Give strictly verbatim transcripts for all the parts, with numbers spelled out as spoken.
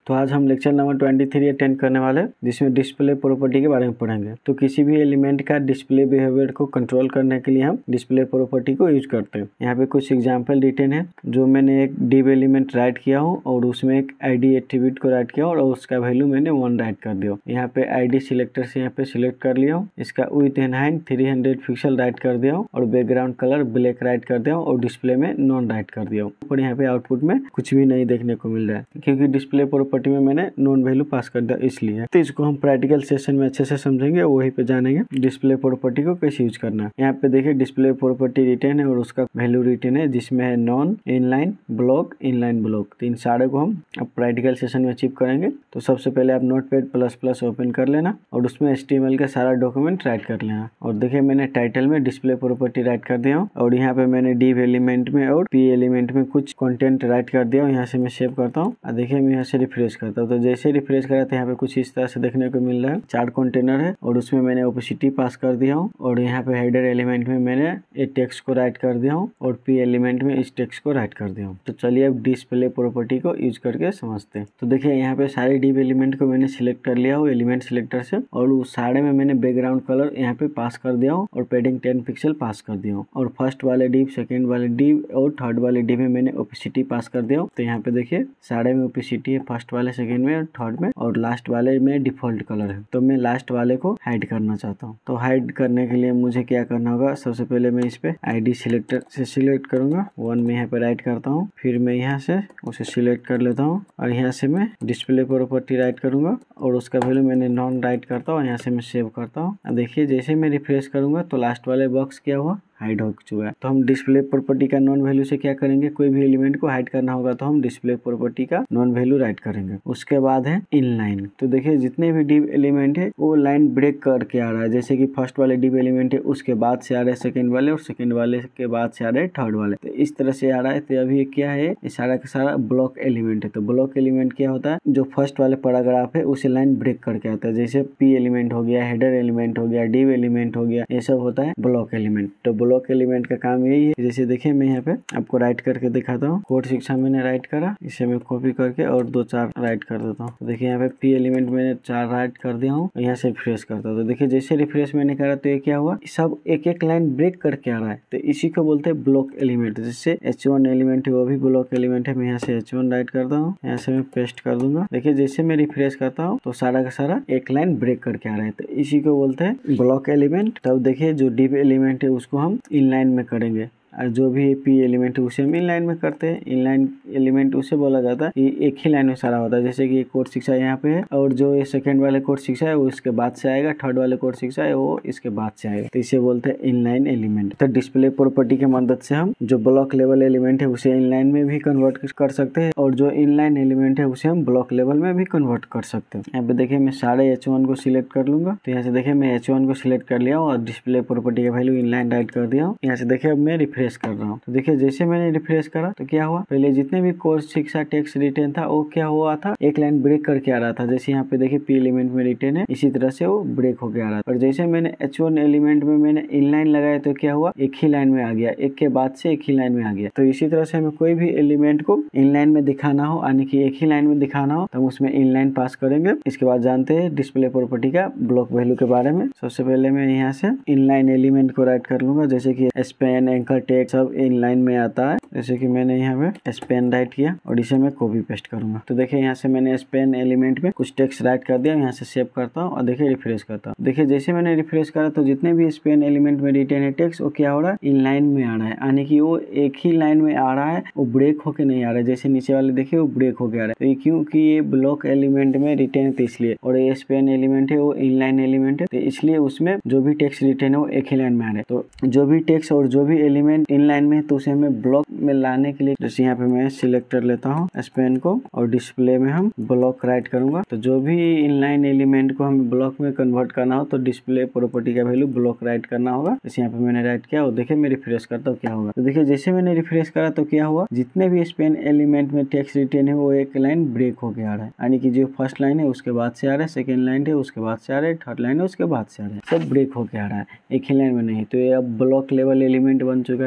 तो आज हम लेक्चर नंबर तेईस अटेंड करने वाले हैं, जिसमें डिस्प्ले प्रॉपर्टी के बारे में पढ़ेंगे। तो किसी भी एलिमेंट का डिस्प्ले बिहेवियर को कंट्रोल करने के लिए हम डिस्प्ले प्रॉपर्टी को यूज करते हैं। यहाँ पे कुछ एग्जांपल रिटन है, जो मैंने एक div एलिमेंट राइट किया हूँ और उसमें एक आईडी एट्रीब्यूट को राइट किया और उसका वैल्यू मैंने वन राइट कर दिया। यहाँ पे आईडी सिलेक्टर से यहाँ पे सिलेक्ट कर लिया हूँ, इसका width and height three hundred pixel write कर दिया हूँ और बैकग्राउंड कलर ब्लैक राइट कर दिया हूँ और डिस्प्ले में नॉन राइट कर दिया हूँ। और यहाँ पे आउटपुट में कुछ भी नहीं देखने को मिल रहा है, क्योंकि डिस्प्ले प्रॉपर्टी में मैंने नॉन वैल्यू पास कर दिया इसलिए। तो इसको हम प्रैक्टिकल सेशन में अच्छे से समझेंगे, वहीं पे जानेंगे डिस्प्ले प्रॉपर्टी को कैसे यूज करना है। यहाँ पे देखिए डिस्प्ले प्रॉपर्टी रिटर्न है और उसका वैल्यू रिटर्न है, जिसमें है none, inline, block, inline, block. तो इन सारे को हम अब प्रैक्टिकल सेशन में अचीव करेंगे। तो सबसे पहले आप नोटपैड प्लस प्लस ओपन कर लेना और उसमें एचटीएमएल का सारा डॉक्यूमेंट राइट कर लेना। और देखिए मैंने टाइटल में डिस्प्ले प्रॉपर्टी राइट कर दिया हूँ और यहाँ पे मैंने div एलिमेंट में और p एलिमेंट में कुछ कंटेंट राइट कर दिया हूँ। यहाँ से मैं सेव करता हूँ और देखिए मैं यहाँ से रिफ्रेश करता हूँ। तो जैसे रिफ्रेश करा तो यहाँ पे कुछ इस तरह से देखने को मिल रहा है। चार कंटेनर है और उसमें मैंने ओपेसिटी पास कर दिया हूँ और यहाँ पे हेडर एलिमेंट में मैंने ये टेक्स्ट को राइट कर दिया हूँ और p एलिमेंट में इस टेक्स्ट को राइट कर दिया हूँ। तो चलिए अब डिस्प्ले प्रॉपर्टी को यूज करके समझते हैं। तो देखिए यहाँ पे सारे div एलिमेंट को मैंने सिलेक्ट कर लिया हूँ एलिमेंट सिलेक्टर से और उस सारे में मैंने बैकग्राउंड कलर यहाँ पे पास कर दिया हूँ और पैडिंग टेन पिक्सल पास कर दिया हूँ। और फर्स्ट वाले div, सेकंड वाले div और थर्ड वाले div में मैंने ओपेसिटी पास कर दिया हूँ। तो यहाँ पे देखिए सारे में ओपेसिटी है, फर्स्ट वाले, सेकंड में और थर्ड में, और लास्ट वाले में डिफॉल्ट कलर है। तो मैं लास्ट वाले को हाइड करना चाहता हूँ। तो हाइड करने के लिए मुझे क्या करना होगा, सबसे पहले मैं इस पे आईडी सिलेक्टर से सिलेक्ट करूंगा, वन में यहाँ पे राइट करता हूँ, फिर मैं यहाँ से उसे सिलेक्ट कर लेता हूँ और यहाँ से मैं डिस्प्ले प्रॉपर्टी राइट करूंगा और उसका वैल्यू मैंने नॉन राइट करता हूँ। यहाँ से मैं सेव करता हूँ। देखिए जैसे मैं रिफ्रेश करूंगा तो लास्ट वाले बॉक्स क्या हुआ, हाइड हो चुका है। तो हम डिस्प्ले प्रॉपर्टी का नॉन वैल्यू से क्या करेंगे, कोई भी एलिमेंट को हाइड करना होगा तो हम डिस्प्ले प्रॉपर्टी का नॉन वैल्यू राइट करेंगे। उसके बाद है इनलाइन। तो देखिए जितने भी div एलिमेंट है वो लाइन ब्रेक करके आ रहा है, जैसे कि फर्स्ट वाले div एलिमेंट है उसके बाद से आ रहे हैं सेकंड वाले और सेकंड वाले के बाद से आ रहे हैं थर्ड वाले। तो इस तरह से आ रहा है। तो अभी ये क्या है, ये सारा का सारा ब्लॉक एलिमेंट है। तो ब्लॉक एलिमेंट क्या होता है, जो फर्स्ट वाले पैराग्राफ है उसे लाइन ब्रेक करके आता है, जैसे p एलिमेंट हो गया, हेडर एलिमेंट हो गया, div एलिमेंट हो गया, ये सब होता है ब्लॉक एलिमेंट। तो ब्लॉक एलिमेंट का काम यही है। जैसे देखिए मैं यहाँ पे आपको राइट करके दिखाता हूँ। कोड शिक्षा मैंने राइट करा, इसे मैं कॉपी करके और दो चार राइट कर देता हूँ। तो देखिए यहाँ पे p एलिमेंट मैंने चार राइट कर दिया हूँ, यहाँ से रिफ्रेश करता हूँ। तो देखिए जैसे रिफ्रेश मैंने करा तो ये क्या हुआ, सब एक एक लाइन ब्रेक करके आ रहा है। तो इसी को बोलते हैं ब्लॉक एलिमेंट। जैसे एच वन एलिमेंट है वो भी ब्लॉक एलिमेंट है। मैं यहाँ से एच वन राइट करता हूँ, यहाँ से मैं पेस्ट कर दूंगा। देखिए जैसे मैं रिफ्रेश करता हूँ तो सारा का सारा एक लाइन ब्रेक करके आ रहा है। तो इसी को बोलते हैं ब्लॉक एलिमेंट। तब देखिए जो div एलिमेंट है उसको हम इनलाइन में करेंगे और जो भी p एलिमेंट है उसे हम इन लाइन में करते हैं। इनलाइन एलिमेंट उसे बोला जाता है कि एक ही लाइन में सारा होता है। जैसे कि कोड शिक्षा यहाँ पे है और जो ये सेकंड वाले कोड शिक्षा है वो इसके बाद से आएगा, थर्ड वाले कोड शिक्षा है वो इसके बाद से आएगा। तो इसे बोलते हैं इनलाइन एलिमेंट। तो डिस्प्ले प्रॉपर्टी की मदद से हम जो ब्लॉक लेवल एलिमेंट है उसे इनलाइन में भी कन्वर्ट कर सकते हैं और जो इनलाइन एलिमेंट है उसे हम ब्लॉक लेवल में भी कन्वर्ट कर सकते हैं। यहाँ पे देखिए मैं सारे एच वन को सिलेक्ट कर लूंगा। तो यहाँ से देखिए मैं एच वन को सिलेक्ट कर लिया हूँ और डिस्प्ले प्रॉपर्टी का वैल्यू इनलाइन राइट कर दिया हूँ। यहाँ से देखिए अब मैं रिफ्रेश कर रहा हूँ। तो देखिए जैसे मैंने रिफ्रेश करा तो क्या हुआ, पहले जितने भी कोर्स शिक्षा टेक्स्ट रिटर्न था वो क्या हुआ था, एक लाइन ब्रेक करके आ रहा था। जैसे यहाँ पे देखिए p एलिमेंट में रिटर्न है, इसी तरह से वो ब्रेक होके आ रहा था। और जैसे मैंने एच वन एलिमेंट में मैंने इनलाइन लगाया तो क्या हुआ, एक ही लाइन में आ गया, एक के बाद से एक ही लाइन में आ गया। तो इसी तरह से हमें कोई भी एलिमेंट को इनलाइन में दिखाना हो, यानी कि एक ही लाइन में दिखाना हो, तो हम उसमें इनलाइन पास करेंगे। इसके बाद जानते हैं डिस्प्ले प्रॉपर्टी का ब्लॉक वैल्यू के बारे में। सबसे पहले मैं यहाँ से इनलाइन एलिमेंट को राइट कर लूंगा, जैसे कि स्पैन, एंकर, टेक्स्ट सब इनलाइन में आता है। जैसे कि मैंने यहाँ पे स्पेन राइट किया और इसे मैं कॉपी पेस्ट करूंगा। तो देखिए यहाँ से मैंने स्पेन एलिमेंट में कुछ टेक्स्ट राइट कर दिया, यहाँ से सेव करता हूँ और देखिए रिफ्रेश करता हूँ। देखिए जैसे मैंने रिफ्रेश करा तो जितने भी स्पेन एलिमेंट में रिटर्न है टेक्स्ट वो क्या हो रहा है, इन लाइन में आ रहा है, यानी कि वो एक ही लाइन में आ रहा है, वो ब्रेक होके नहीं आ रहा है। जैसे नीचे वाले देखिए वो ब्रेक होके आ रहा है। तो ये क्योंकि ये ब्लॉक एलिमेंट में रिटर्न है इसलिए, और ये स्पेन एलिमेंट है वो इन लाइन एलिमेंट है, तो इसलिए उसमें जो भी टेक्स्ट रिटर्न है वो एक ही लाइन में आ रहा है। तो जो भी टेक्स्ट और जो भी एलिमेंट इन लाइन में है तो उसे हमें ब्लॉक में लाने के लिए, जैसे यहाँ पे मैं सिलेक्ट कर लेता हूँ स्पेन को और डिस्प्ले में हम ब्लॉक राइट करूंगा। तो जो भी इनलाइन एलिमेंट को हमें ब्लॉक में कन्वर्ट करना हो तो डिस्प्ले प्रॉपर्टी का वैल्यू ब्लॉक राइट करना होगा। जैसे यहाँ पे मैंने राइट किया और देखिए मैं रिफ्रेश करता हूँ क्या होगा। तो देखिए जैसे मैंने रिफ्रेश करा तो क्या हुआ, जितने भी स्पेन एलिमेंट में टेक्स्ट रिटर्न है वो एक लाइन ब्रेक होके आ रहा है, यानी कि जो फर्स्ट लाइन है उसके बाद से आ रहा है, सेकेंड लाइन है उसके बाद से आ रहा है, थर्ड लाइन है उसके बाद से आ रहा है, सब ब्रेक होके आ रहा है, एक ही लाइन में नहीं। तो ये अब ब्लॉक लेवल एलिमेंट बन चुका है।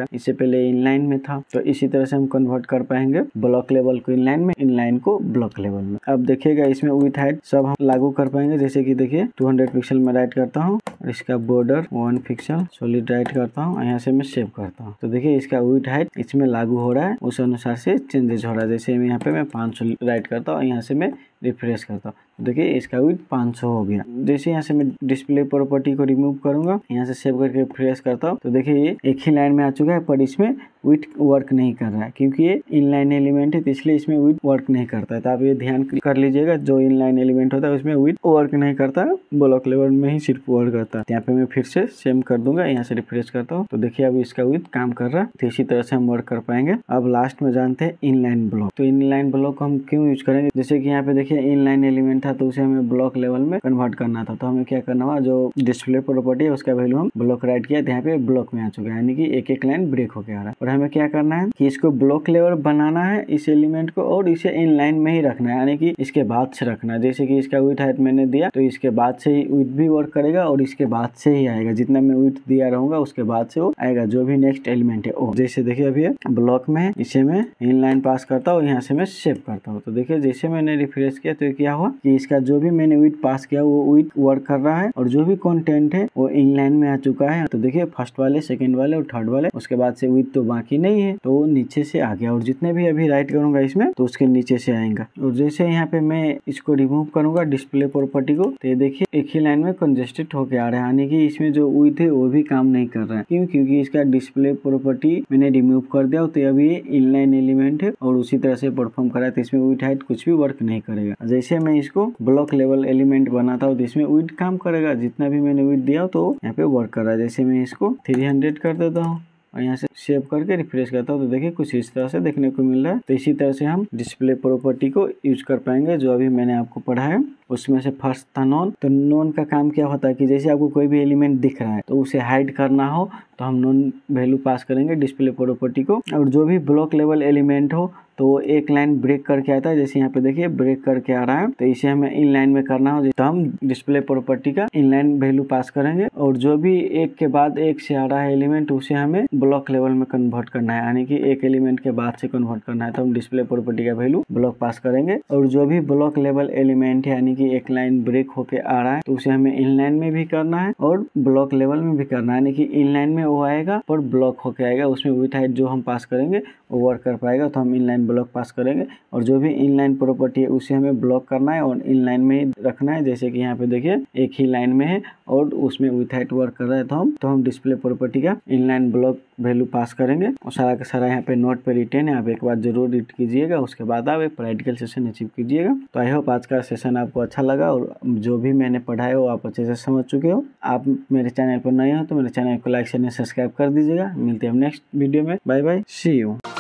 इससे पहले इनलाइन में था। तो इसी तरह से हम कन्वर्ट कर पाएंगे ब्लॉक लेवल को इनलाइन में, इनलाइन को ब्लॉक लेवल में। अब देखिएगा इसमें विड्थ हाइट सब हम लागू कर पाएंगे। जैसे कि देखिए टू हंड्रेड पिक्सल में राइट करता हूँ और इसका border one pixel solid write करता हूँ, यहाँ से मैं सेव करता हूँ। तो देखिए इसका विड्थ हाइट इसमें लागू हो रहा है, उस अनुसार से चेंजेस हो रहा है। जैसे मैं यहाँ पे मैं पाँच सौ राइट करता हूँ, यहाँ से मैं रिफ्रेश करता हूँ, देखिए इसका विड्थ पाँच सौ हो गया। जैसे यहाँ से मैं डिस्प्ले प्रॉपर्टी को रिमूव करूंगा, यहाँ से सेव करके रिफ्रेश करता हूँ, तो देखिए ये एक ही लाइन में आ चुका है, पर इसमें विड्थ वर्क नहीं कर रहा है क्योंकि ये इनलाइन एलिमेंट है, तो इसलिए इसमें विड्थ वर्क नहीं करता है। तो आप ये ध्यान कर लीजिएगा, जो इनलाइन एलिमेंट होता है उसमें विड्थ वर्क नहीं करता, ब्लॉक लेवल में ही सिर्फ वर्क करता है। यहाँ पे मैं फिर से सेम कर दूंगा, यहाँ से रिफ्रेश करता हूँ, तो देखिए अभी इसका विड्थ काम कर रहा है। तो इसी तरह से हम वर्क कर पाएंगे। अब लास्ट में जानते हैं इनलाइन ब्लॉक। तो इनलाइन ब्लॉक हम क्यों यूज करेंगे? जैसे कि यहाँ पे देखिए इनलाइन एलिमेंट था, तो उसे हमें ब्लॉक लेवल में कन्वर्ट करना था। तो हमें क्या करना हुआ, जो डिस्प्ले प्रॉपर्टी है उसका वैल्यू हम ब्लॉक राइट किया, तो यहाँ पे ब्लॉक में आ चुका है, यानी कि एक एक लाइन ब्रेक होके आ रहा है। और हमें क्या करना है कि इसको ब्लॉक लेवल बनाना है इस एलिमेंट को, और इसे इनलाइन में ही रखना है, यानी कि इसके बाद से रखना है। जैसे कि इसका विड्थ हाइट मैंने दिया, तो इसके बाद से ही विड्थ भी वर्क करेगा और इसके बाद से ही आएगा। जितना मैं विड्थ दिया रहूंगा उसके बाद से वो आएगा, जो भी नेक्स्ट एलिमेंट है वो। जैसे देखिए अभी ब्लॉक में है, इसे मैं इनलाइन पास करता हूँ, यहाँ से मैं सेव करता हूँ। तो देखिए जैसे मैंने रिफ्रेश किया तो क्या हुआ कि इसका जो भी मैंने विड्थ पास किया वो विड्थ वर्क कर रहा है, और जो भी कंटेंट है वो इनलाइन में आ चुका है। तो देखिए फर्स्ट वाले, सेकंड वाले और थर्ड वाले, उसके बाद से विड्थ तो बाकी नहीं है, तो वो नीचे से आ गया। और जितने भी अभी राइट करूंगा इसमें, तो उसके नीचे से आएगा। और जैसे यहाँ पे मैं इसको रिमूव करूंगा डिस्प्ले प्रॉपर्टी को, तो ये देखिए एक ही लाइन में कंजेस्टेड होके आ रहा है, यानी कि इसमें जो विड्थ है वो भी काम नहीं कर रहा है। क्यों? क्योंकि इसका डिस्प्ले प्रॉपर्टी मैंने रिमूव कर दिया, तो अभी इनलाइन एलिमेंट है और उसी तरह से परफॉर्म कर रहा है, तो इसमें विड्थ हाइट कुछ भी वर्क नहीं करेगा। जैसे मैं इसको ब्लॉक लेवल एलिमेंट बनाता हूँ तो इसमें विड्थ काम करेगा, जितना भी मैंने विड्थ दिया तो यहाँ पे वर्क कर रहा है। जैसे मैं इसको थ्री हंड्रेड कर देता हूँ और यहाँ से सेव करके रिफ्रेश करता हूँ, तो देखिए कुछ इस तरह से देखने को मिल रहा है। तो इसी तरह से हम डिस्प्ले प्रॉपर्टी को यूज कर पाएंगे, जो अभी मैंने आपको पढ़ाया। उसमें से फर्स्ट था नॉन। तो नॉन का काम क्या होता है कि जैसे आपको कोई भी एलिमेंट दिख रहा है तो उसे हाइड करना हो तो हम नॉन वैल्यू पास करेंगे डिस्प्ले प्रॉपर्टी को। और जो भी ब्लॉक लेवल एलिमेंट हो तो वो एक लाइन ब्रेक करके आता है, जैसे यहाँ पे देखिए ब्रेक करके आ रहा है, तो इसे हमें इन लाइन में करना हो तो हम डिस्प्ले प्रॉपर्टी का इनलाइन वैल्यू पास करेंगे। और जो भी एक के बाद एक से आ रहा है एलिमेंट उसे हमें ब्लॉक लेवल में कन्वर्ट करना है, यानी कि एक एलिमेंट के बाद से कन्वर्ट करना है, तो हम डिस्प्ले प्रॉपर्टी का वैल्यू ब्लॉक पास करेंगे। और जो भी ब्लॉक लेवल एलिमेंट है, यानी कि एक लाइन ब्रेक होके आ रहा है, तो उसे हमें इनलाइन में भी करना है और ब्लॉक लेवल में भी करना है, यानी कि इनलाइन में वो आएगा पर ब्लॉक होके आएगा, उसमें विड्थ हाइट जो हम पास करेंगे वो वर्क कर पाएगा, तो हम इनलाइन ब्लॉक पास करेंगे। और जो भी इनलाइन प्रॉपर्टी है उसे हमें ब्लॉक करना है और इनलाइन में ही रखना है। जैसे कि यहाँ पे देखिए एक ही लाइन में है और उसमें विड्थ हाइट वर्क कर रहा है, तो हम तो हम डिस्प्ले प्रॉपर्टी का इनलाइन ब्लॉक वैल्यू पास करेंगे। और सारा का सारा यहाँ पे नोट पे रिटेन है, आप एक बार जरूर रीड कीजिएगा, उसके बाद आप एक प्रैक्टिकल सेशन अचीव कीजिएगा। तो आई होप आज का सेशन आपको अच्छा लगा और जो भी मैंने पढ़ाया वो आप अच्छे से समझ चुके हो। आप मेरे चैनल पर नए हो तो मेरे चैनल को लाइक शेयर सब्सक्राइब कर दीजिएगा। मिलते हैं नेक्स्ट वीडियो में। Bye bye, see you.